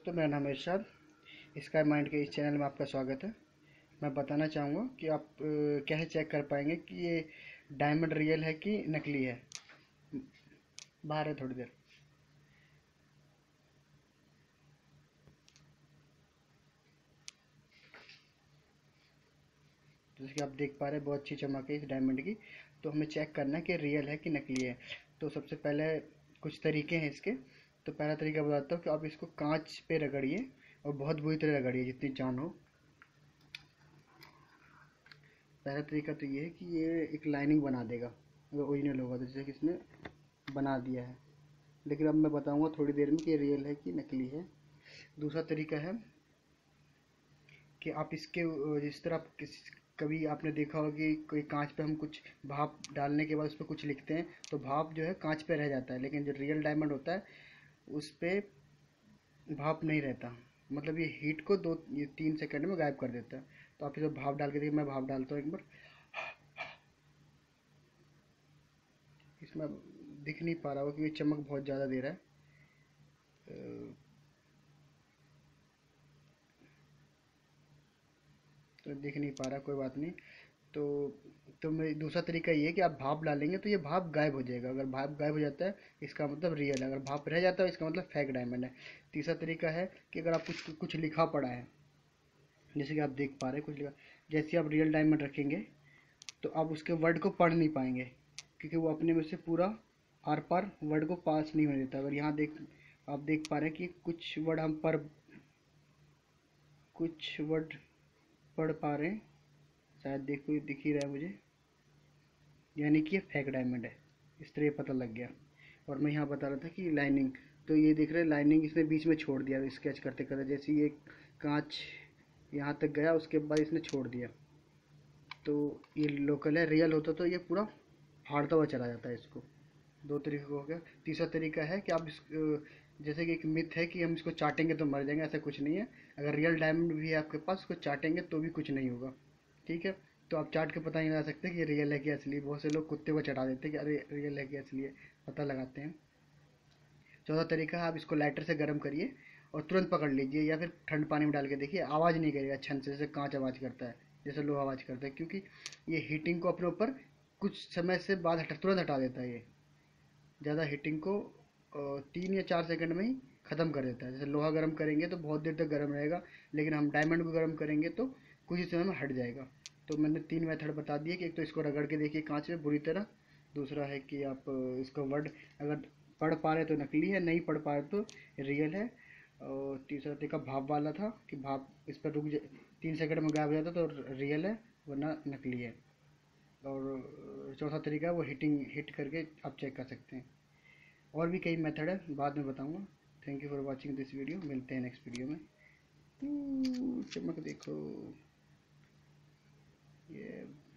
दोस्तों, मेरा नाम है इरशाद। स्काई माइंड के इस चैनल में आपका स्वागत है। मैं बताना चाहूँगा कि आप कैसे चेक कर पाएंगे कि ये डायमंड रियल है कि नकली है। बाहर है थोड़ी देर। जैसे कि आप देख पा रहे हैं, बहुत अच्छी चमक है इस डायमंड की। तो हमें चेक करना है कि रियल है कि नकली है। तो सबसे पहले कुछ तरीके हैं इसके। तो पहला तरीका बताता हूँ कि आप इसको कांच पे रगड़िए और बहुत बुरी तरह रगड़िए, जितनी जान हो। पहला तरीका तो ये है कि ये एक लाइनिंग बना देगा अगर ओरिजिनल होगा तो, जैसे कि इसने बना दिया है। लेकिन अब मैं बताऊंगा थोड़ी देर में कि ये रियल है कि नकली है। दूसरा तरीका है कि आप इसके जिस तरह कभी आपने देखा होगा कि कोई कांच पे हम कुछ भाप डालने के बाद उस पर कुछ लिखते हैं तो भाप जो है कांच पे रह जाता है, लेकिन जो रियल डायमंड होता है उस पर भाप नहीं रहता। मतलब ये हीट को 2 3 सेकंड में गायब कर देता है। तो आप इसे भाप डाल के देखिए। मैं भाप डालता हूँ एक बार। इसमें दिख नहीं पा रहा होगा क्योंकि चमक बहुत ज़्यादा दे रहा है। तो दिख नहीं पा रहा, कोई बात नहीं। तो मैं दूसरा तरीका ये है कि आप भाप डालेंगे तो ये भाप गायब हो जाएगा। अगर भाप गायब हो जाता है इसका मतलब रियल है, अगर भाप रह जाता है इसका मतलब फेक डायमंड है। तीसरा तरीका है कि अगर आप कुछ कुछ लिखा पड़ा है, जैसे कि आप देख पा रहे हैं कुछ लिखा, जैसे आप रियल डायमंड रखेंगे तो आप उसके वर्ड को पढ़ नहीं पाएंगे, क्योंकि वो अपने में से पूरा आर पार वर्ड को पास नहीं होने देता। अगर यहाँ आप देख पा रहे हैं कि कुछ वर्ड पढ़ पा रहे हैं, शायद देखो दिख ही रहा है मुझे, यानी कि ये फेक डायमंड है। इस तरह ये पता लग गया। और मैं यहाँ बता रहा था कि लाइनिंग, तो ये देख रहे हैं लाइनिंग इसने बीच में छोड़ दिया स्केच करते करते। जैसे ये कांच यहाँ तक गया उसके बाद इसने छोड़ दिया, तो ये लोकल है। रियल होता तो ये पूरा फाड़ता हुआ चला जाता है इसको। दो तरीके का हो गया। तीसरा तरीका है कि आप जैसे कि एक मिथ है कि हम इसको चाटेंगे तो मर जाएंगे, ऐसा कुछ नहीं है। अगर रियल डायमंड भी है आपके पास, उसको चाटेंगे तो भी कुछ नहीं होगा। ठीक है। तो आप चाट के पता नहीं लगा सकते कि ये रियल है कि असली। बहुत से लोग कुत्ते को चढ़ा देते हैं कि अरे रियल है कि असली है, पता लगाते हैं। चौथा तरीका है, आप इसको लाइटर से गर्म करिए और तुरंत पकड़ लीजिए, या फिर ठंड पानी में डाल के देखिए। आवाज़ नहीं करेगा छन से, जैसे कांच आवाज़ करता है, जैसे लोहा आवाज़ करता है, क्योंकि ये हीटिंग को अपने ऊपर कुछ समय से बाद तुरंत हटा देता है। ये ज़्यादा हीटिंग को 3 या 4 सेकंड में ही ख़त्म कर देता है। जैसे लोहा गर्म करेंगे तो बहुत देर तक गर्म रहेगा, लेकिन हम डायमंड को गर्म करेंगे तो कुछ ही समय में हट जाएगा। तो मैंने 3 मेथड बता दिए कि एक तो इसको रगड़ के देखिए कांच में बुरी तरह। दूसरा है कि आप इसको वर्ड अगर पढ़ पा रहे तो नकली है, नहीं पढ़ पा रहे तो रियल है। और तीसरा तरीका भाप वाला था कि भाप इस पर 3 सेकंड में गायब हो जाता तो रियल है, वरना नकली है। और चौथा तरीका है वो हिट करके आप चेक कर सकते हैं। और भी कई मेथड है, बाद में बताऊंगा। Thank you for watching this video. मिलते हैं नेक्स्ट वीडियो में। चमक देखो ये।